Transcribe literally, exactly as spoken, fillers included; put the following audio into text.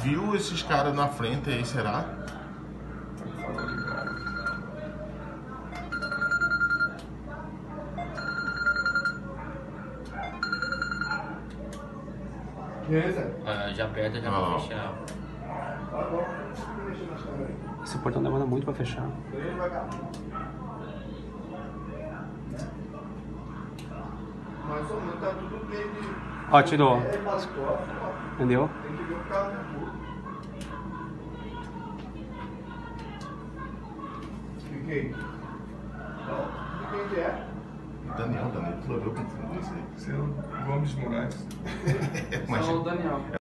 viu esses caras na frente aí, será? Ah, já aperta já Ah. pra fechar. Esse portão demora muito pra fechar. Ó, tirou. Entendeu? Daniel, Daniel, tu viu o que tu disse aí? Seu Gomes Moraes. Mas... Só o Daniel.